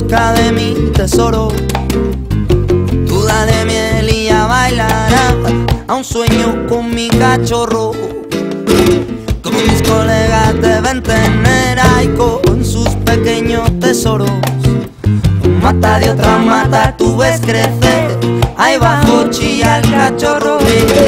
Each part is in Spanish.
busca de mi tesoro. Tú dale miel y ya bailará a un sueño con mi cachorro. Como mis colegas deben tener ahí con sus pequeños tesoros. Mata de otra mata, tú ves crecer, ahí bajo chilla el cachorro.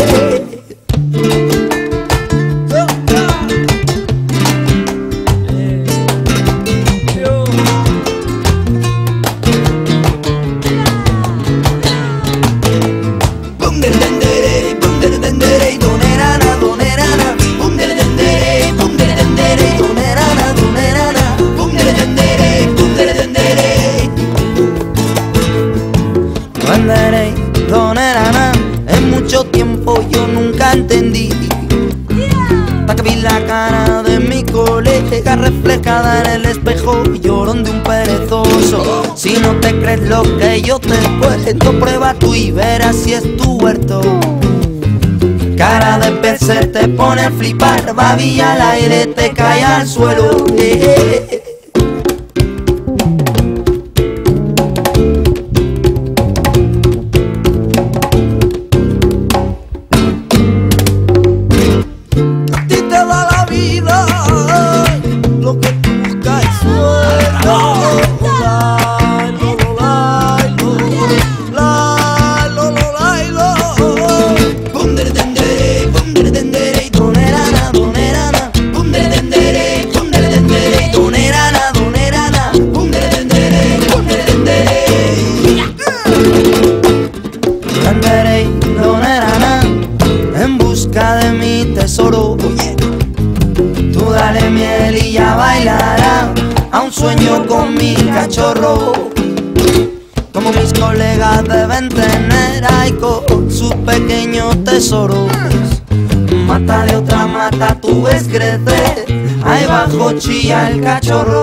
En mucho tiempo yo nunca entendí, hasta que vi la cara de mi colega reflejada en el espejo y llorón de un perezoso. Si no te crees lo que yo te cuento, prueba tú y verás si es tu huerto. Cara de pez se te pone a flipar, babilla al aire te cae al suelo. En busca de mi tesoro. Tú dale miel y ya bailará a un sueño con mi cachorro. Como mis colegas deben tener ahí con sus pequeños tesoros. Mata de otra mata, tú ves crecer, ahí bajo chilla el cachorro.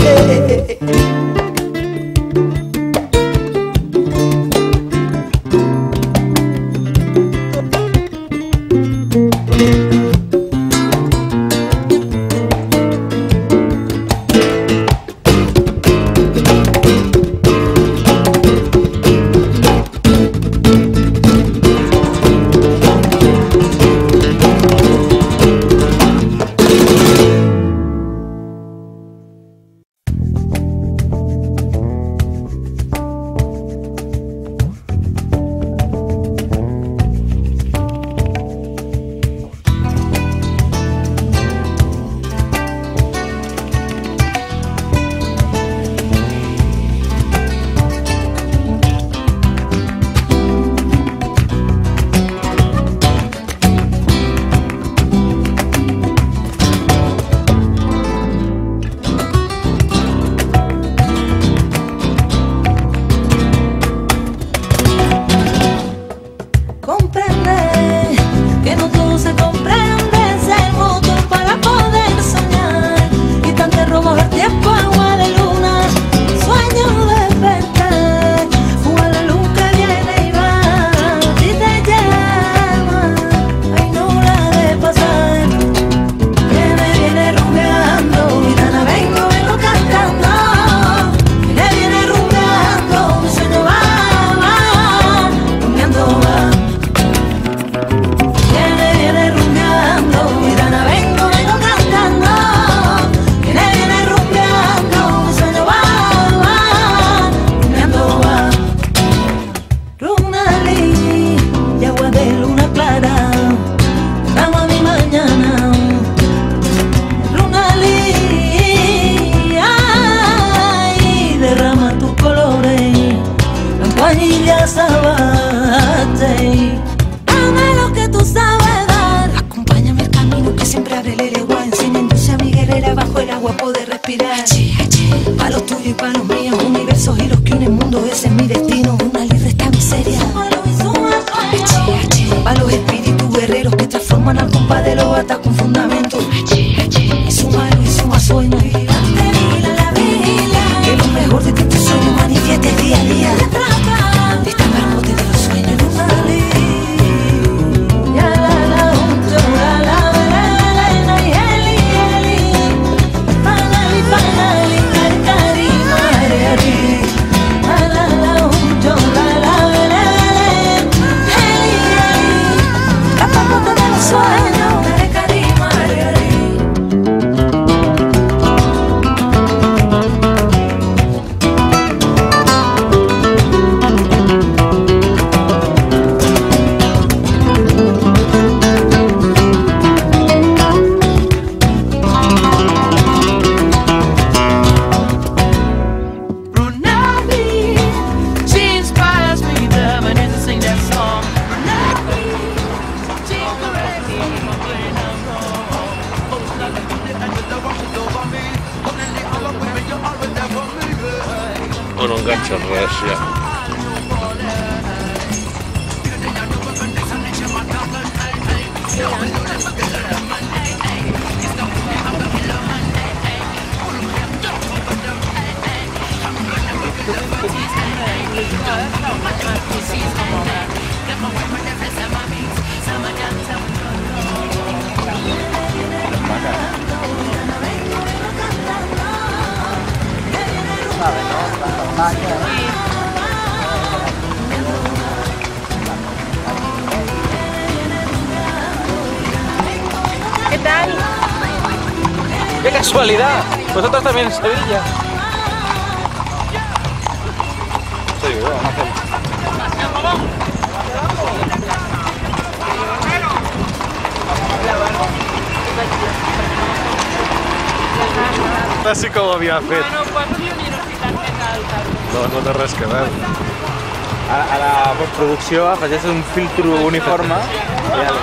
Dame lo que tú sabes dar. Acompáñame el camino que siempre abre el legua. Enseñándose a mi guerrera bajo el agua poder respirar. Pa' los tuyos y pa' los míos, universos y los que unen mundo, ese es mi destino. Una libre esta miseria. Pa' los espíritus guerreros que transforman al compás de los atas con fundamento. Y su malo y su sueño. Que lo mejor de tu sueño manifieste día a día. Destacarmote de los sueños de una ley. O no enganxes res, ja. ¿Qué tal? ¡Qué casualidad! Vosotros también en Sevilla. Sí, así com havia fet. Bueno, pots dir universitat que tal? No té res que veure. A la postproducció afegeixes un filtro uniforme i ja...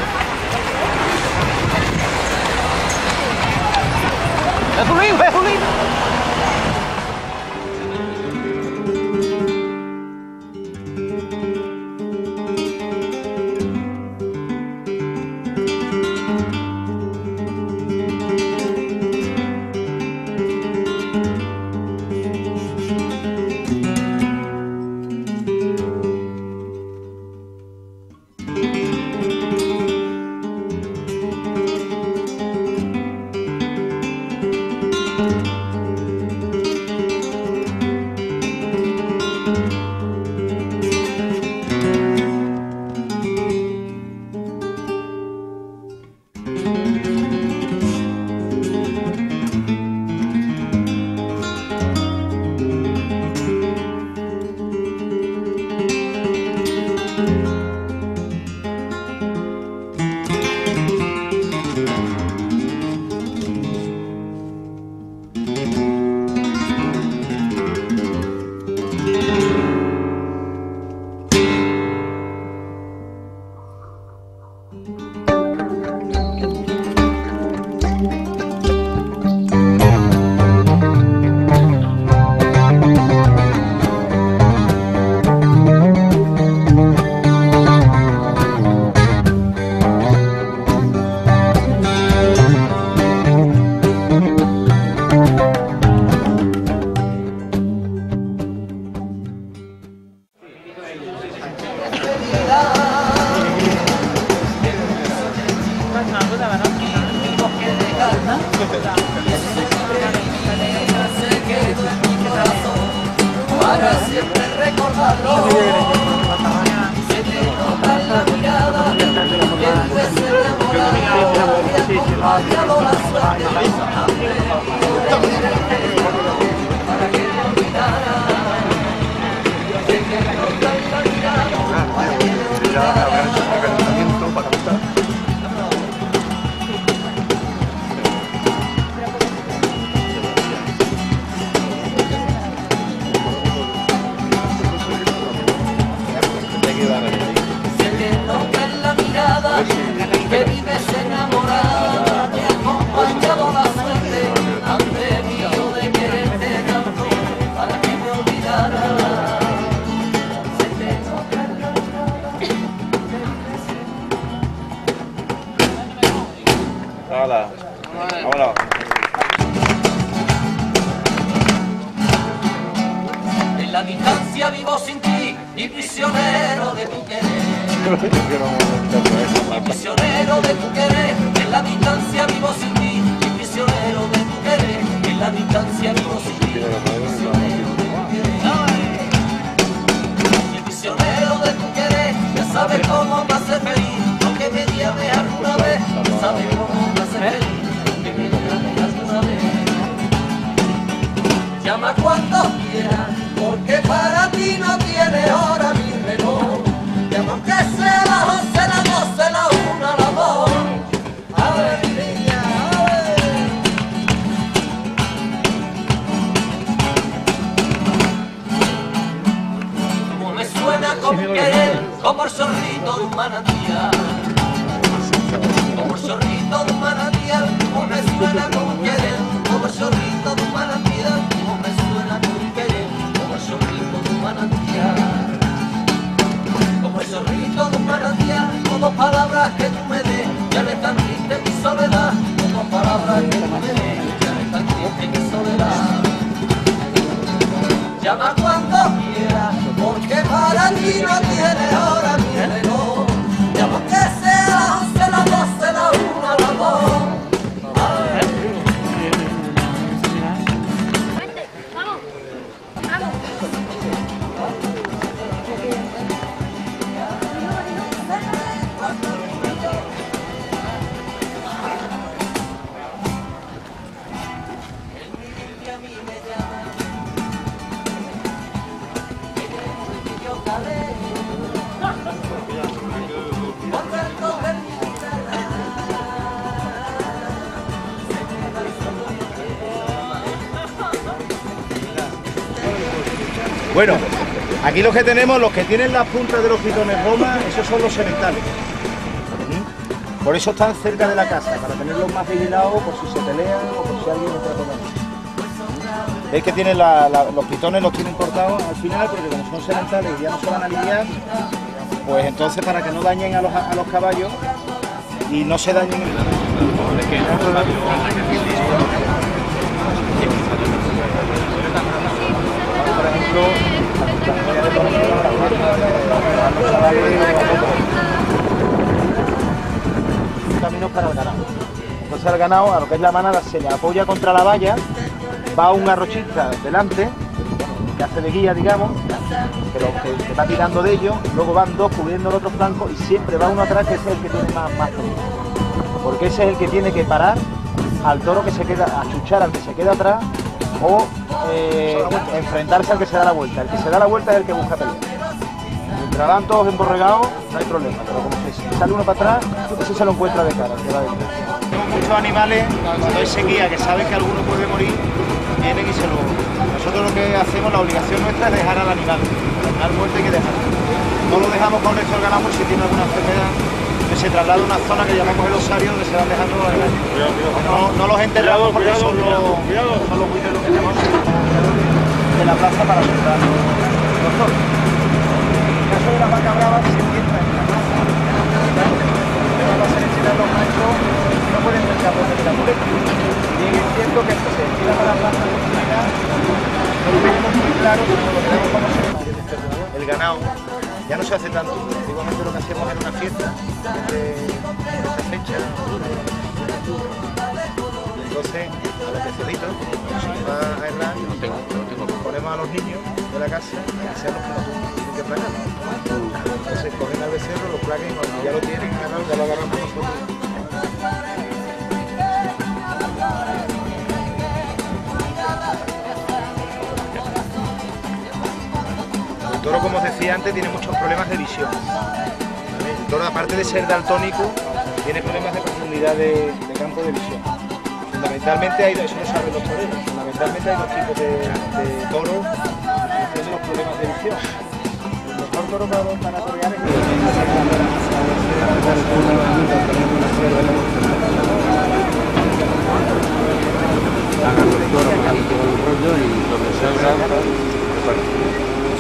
Hola. Vámonos. En la distancia vivo sin ti y prisionero de tu querer. Prisionero de tu querer. En la distancia vivo sin ti y prisionero de tu querer. En la distancia vivo sin ti y prisionero de tu querer. Y prisionero de tu querer, ya sabes cómo me hace feliz. Aunque me llames alguna vez, ya sabes cómo me hace feliz. Aunque me llames alguna vez. Llama cuando quieras, porque para ti no tiene hora mi reloj. Llama aunque sea las 11, las 12, la 1, la 2. A ver, mi niña, a ver. Como me suena como querer, como el zorrito de un manantial. Como el zorrito de un manantial, como me suena como querer, como el zorrito de un manantial, como me suena como querer, como el zorrito. cuando quiera, porque para ti no tiene hora ni reloj. Y aunque sea 11, las 12, la 1, las 2. Bueno, aquí los que tenemos, los que tienen las puntas de los pitones Roma, esos son los sementales. Por eso están cerca de la casa, para tenerlos más vigilados por si se pelean o por si alguien entra por ahí. Veis que tienen los pitones los tienen cortados al final, porque como son sementales y ya no se van a lidiar, pues entonces para que no dañen a los caballos y no se dañen el... Por ejemplo, caminos para el ganado. Entonces el ganado, a lo que es la manada, se le apoya contra la valla, va un arrochista delante, que hace de guía, digamos, que va tirando de ellos, luego van dos cubriendo el otro flanco y siempre va uno atrás, que ese es el que tiene más peligro. Porque ese es el que tiene que parar al toro que se queda, achuchar al que se queda atrás, o enfrentarse al que se da la vuelta. El que se da la vuelta es el que busca pelear. Mientras van todos emborregados, no hay problema, pero como que sale uno para atrás, ese se lo encuentra de cara, que va detrás. Muchos animales, cuando hay sequía, que saben que alguno puede morir, vienen y se lo... Nosotros lo que hacemos, la obligación nuestra es dejar al animal muerto hay que dejarlo. No lo dejamos con el resto del ganado si tiene alguna enfermedad, que se traslada a una zona que llamamos el osario, donde se van dejando los animales. No los enterramos porque son los buitres que tenemos de la plaza para soltar los toros. En el caso de las vacas bravas se encuentra en la plaza. Va a ser enseñar los machos, no pueden entrar por la muleta. Y es cierto que esto se tira para la plaza de oportunidad, no lo tenemos muy claro, pero lo tenemos como el ganado. Ya no se hace tanto. Antiguamente lo que hacíamos era una fiesta de esta fecha. Entonces, a los pececitos, cuando se les va a errar, ponemos a los niños de la casa a que sean los que nos tienen que plagar. Entonces cogen al becerro, lo plaguen y cuando ya lo tienen agarrado, ya lo agarran con nosotros. El toro, como os decía antes, tiene muchos problemas de visión. El toro, aparte de ser daltónico, tiene problemas de profundidad de campo de visión. Fundamentalmente hay, eso lo saben los toreros, fundamentalmente hay dos tipos de toros que tienen los problemas de visión. El mejor toro para torear es hagan los toros para el rollo y lo que salga.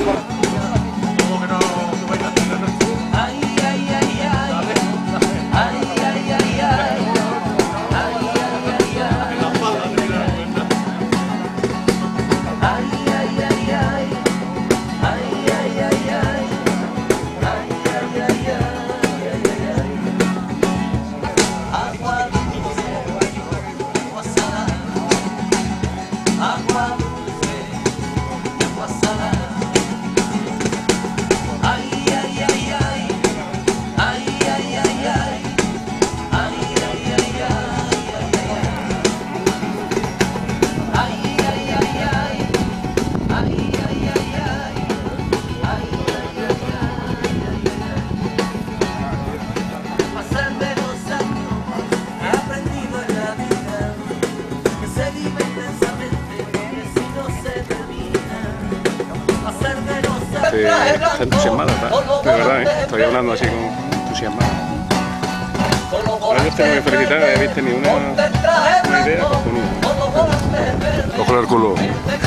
Está entusiasmada, de verdad, ¿eh? Estoy hablando así con entusiasmada. Ahora yo tengo que felicitar, no viste ni una idea cojonuda. Ojalá el culo.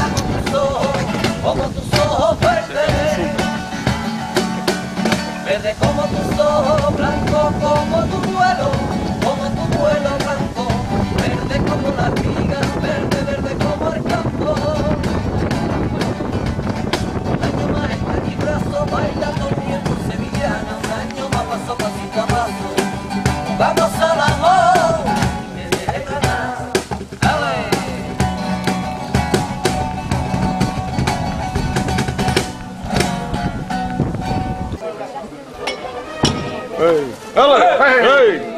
Verde como tus ojos, blanco como tu vuelo blanco, verde como la viga, verde como el campo. ¡Ey! ¡Ey!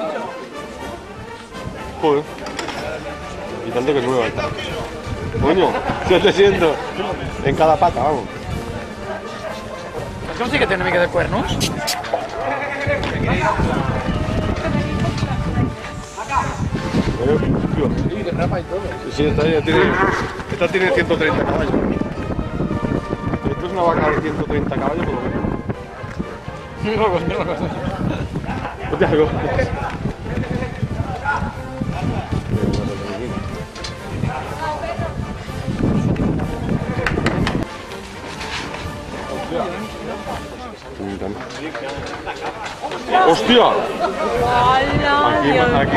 Joder. Y tanto que nueva está. Coño, 700 en cada pata, vamos. ¿Cómo sí que tiene mica de cuernos? Sí, de rapa y todo. Sí, esta tiene 130 caballos. Esto es una vaca de 130 caballos por lo menos. Hostia, algo. ¡Hostia! Aquí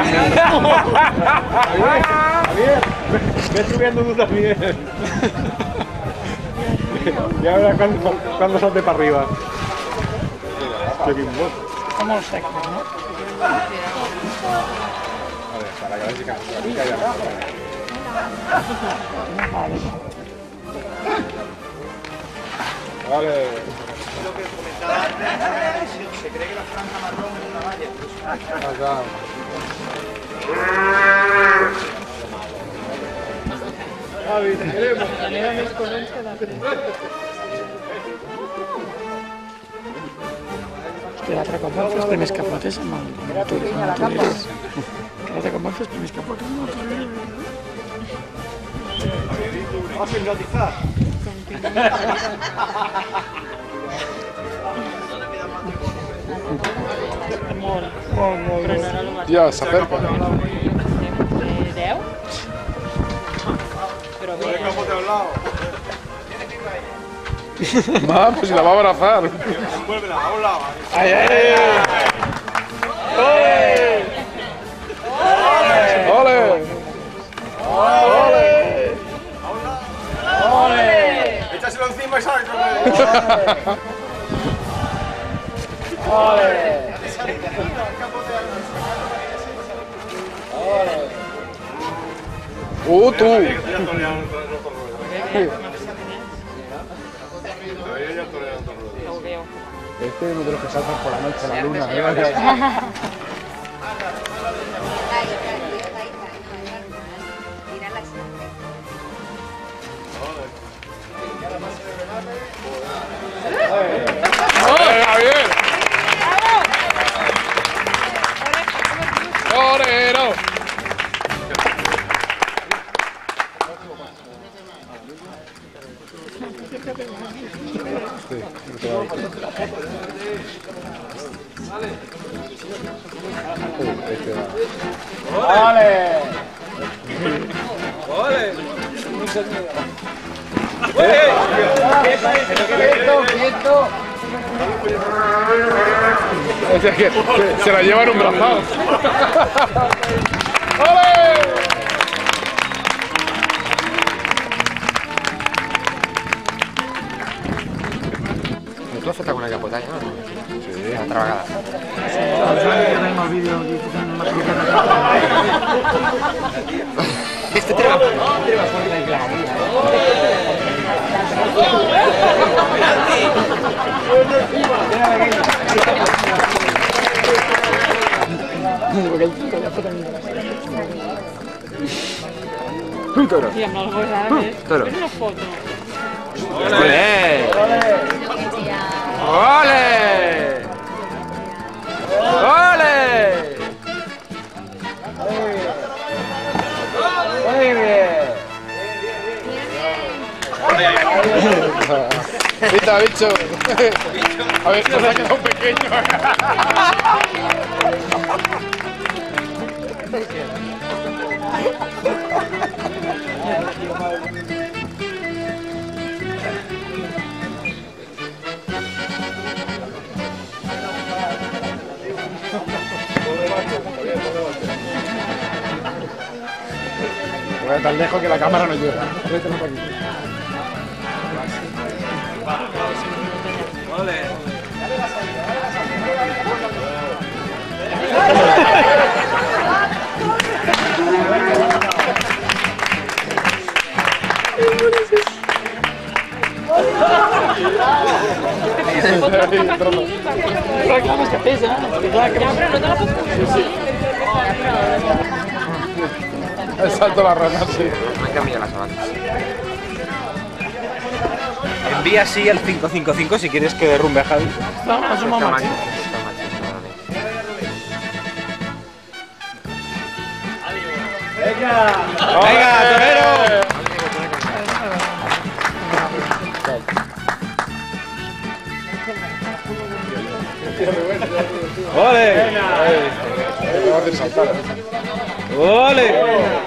Javier, ve subiendo tú también. Ya verás cuando salte para arriba. Como los secos, ¿no? A ver, para que veas que haya Vale. Se cree que la franja marrón es una valla. Javi, te queremos. Quédate con los primers capotes amb el turisme. Quédate con los primers capotes amb el turisme. Vamos a hipnotizar. Ja, s'acerca. De 10? Pero bien. Va, pues si la va a abrazar. Vuélvela, a un lado. ¡Ay, ay, ay! ¡Ole! ¡Ole! ¡Ole! Échaselo encima y sale. ¡Tú! Este es uno de los que saltan por la noche a la luna. ¡Ole, Javier! ¡Torero! ¡Vale! ¡Ole! ¡Quieto! O sea que se la llevan un brazado. ¡Ole! ¿Tú has hecho alguna capotalla, no? Sí. Otra vegada. Este treba fuerte y claro. Toro. Sí, amb el gos ara, Toro. és una foto. ¡Ole! ¡Ole! ¡Ole! Muy bien. Mira, bicho. A ver, nos ha quedado pequeño. Voy tan lejos que la cámara no llega. Reclames que pesa. Ya, pero no te la puedo poner. El salto a la rana, sí. Me cambia las sabatas. Envía sí al 555 si quieres que derrumbe a Javi. No, suma más. ¡Venga, torero! ¡Ole! ¡Ole!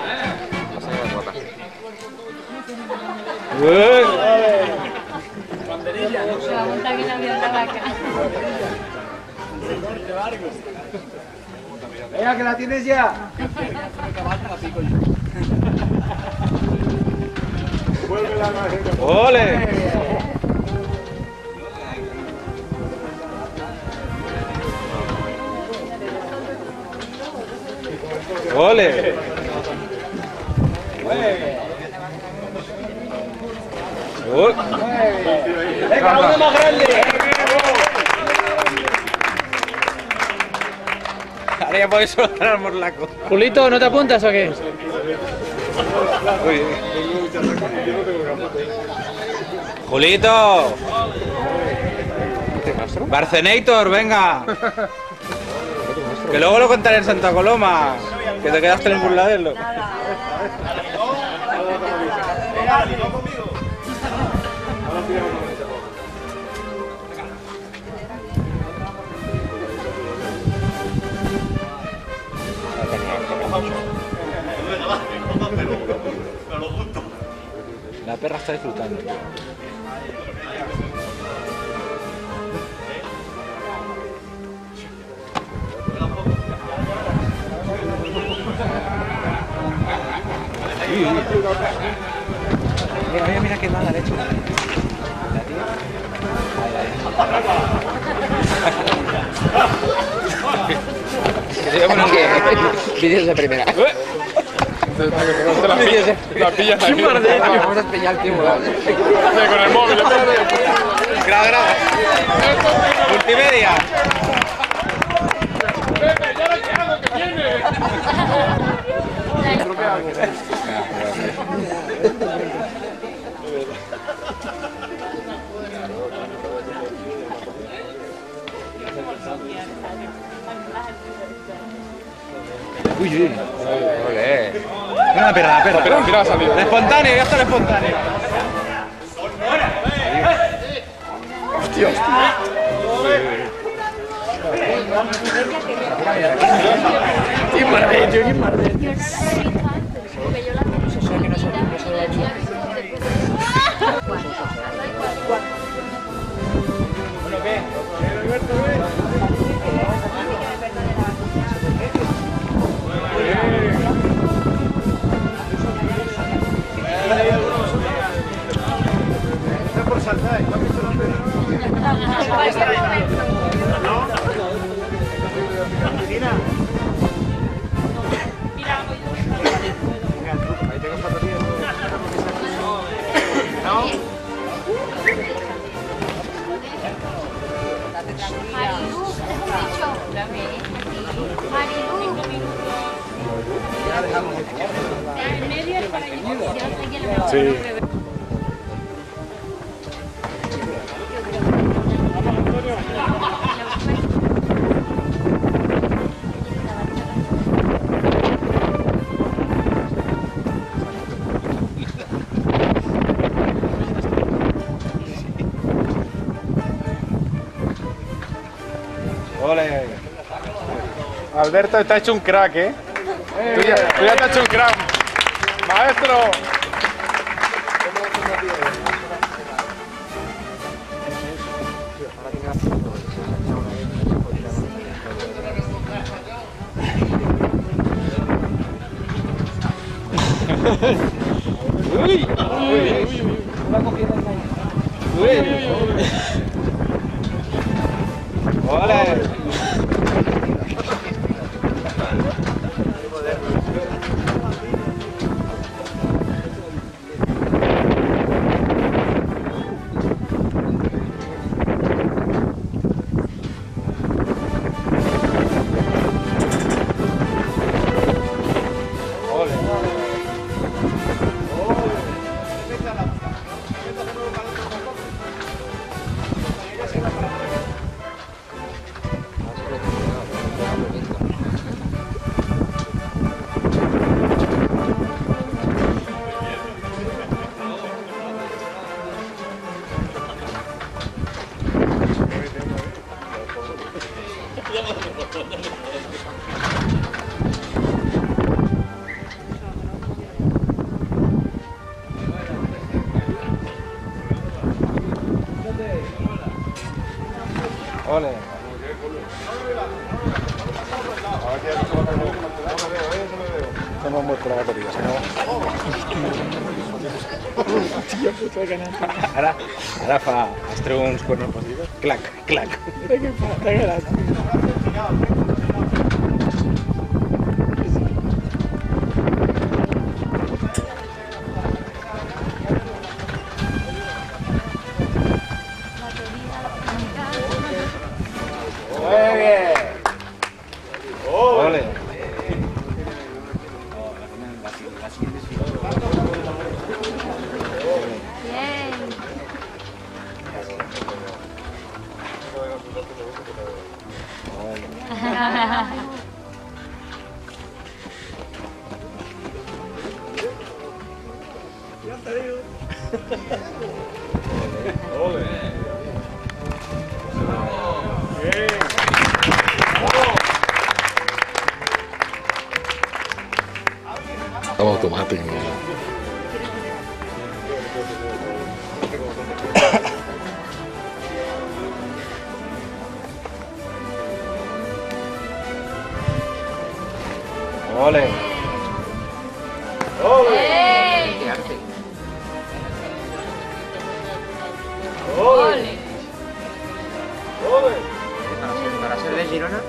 Venga, que la tienes ya. ¡Ole! ¡Ole! Venga, uno más grande. Ahora ya podéis soltar al morlaco. Julito, ¿no te apuntas o qué? ¡Julito! ¡Barcenator, venga! Que luego lo contaré en Santa Coloma. Que te quedaste en el burladero. La perra está disfrutando. Mira, mira qué mala leche. Vídeos de primera. La pillas ahí. Vamos a pillar el tiempo. Con el móvil, Graba, graba. Multimedia. Uy, uy. Olé. Mira la perra, la perra. Mira, ha salido. La espontáneo, ya está la espontáneo. Hostia. ¡Qué mardillo, qué mardillo! Por saltar, ¿no has visto los pelos? Cristina. Venga, el truco, ahí tengo zapatillas. ¿No? Marilu, te hemos dicho. Marilu. Ya dejamos. En medio es para que Sí. Ole. Alberto está hecho un crack, ¿eh? Tú ya te has hecho un crack. ¡Maestro! Uy. Ole. Ole. Hemos muerto la batería, Hòstia puta, que anat. Ara fa els treu uns cuernos posibles. Clac, clac. Mira què fa, t'ha agradat. Muy bien. Ole. Estava automàtic, no? Ole. Ole. Ole. Ole. Para ser de Girona.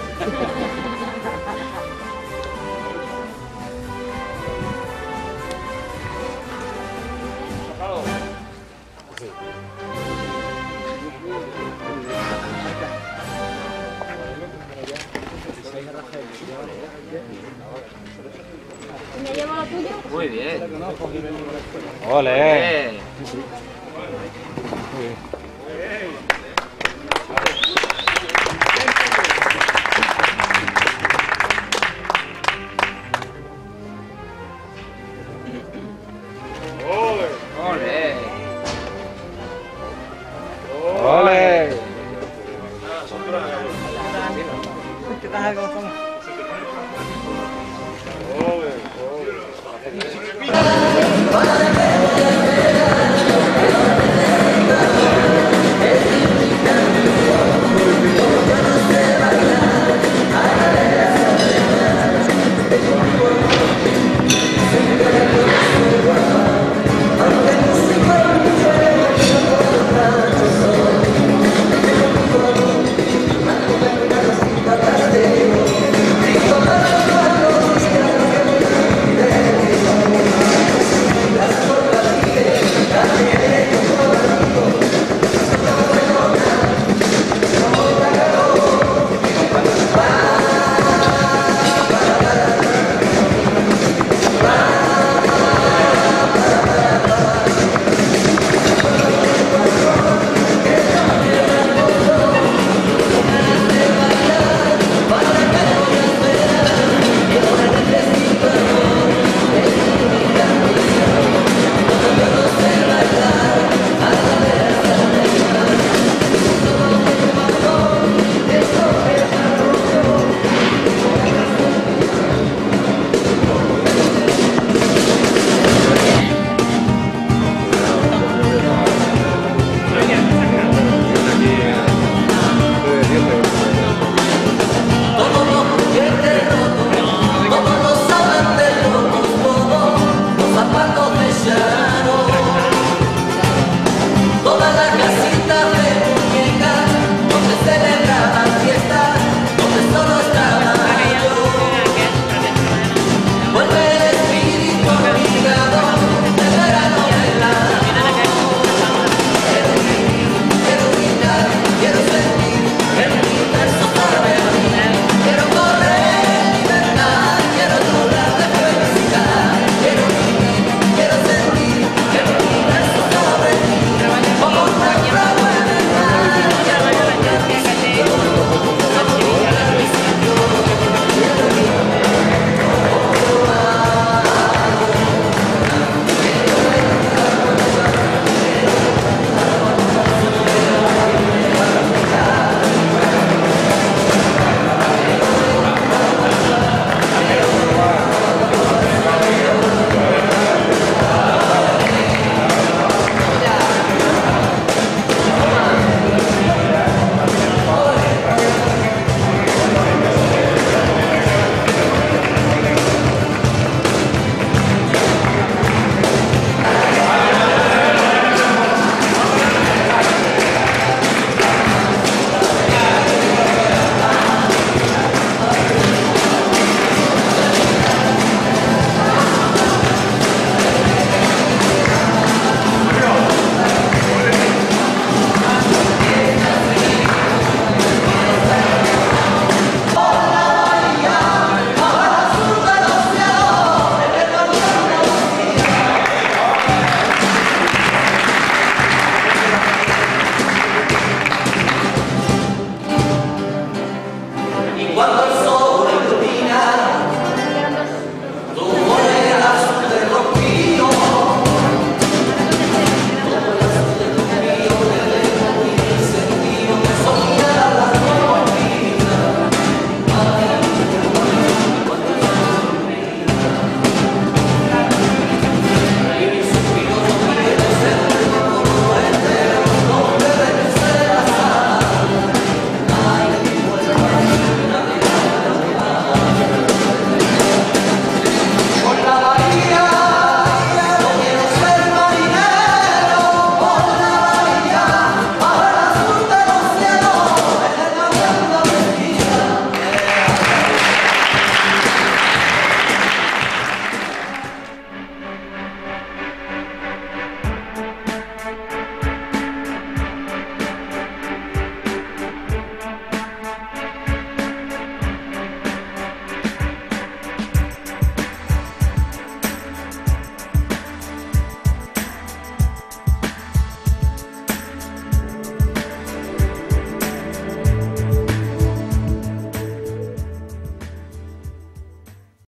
¿Me llevo lo tuyo? Muy bien. Ole. Ole. ¿Qué tal? ¿Cómo estamos?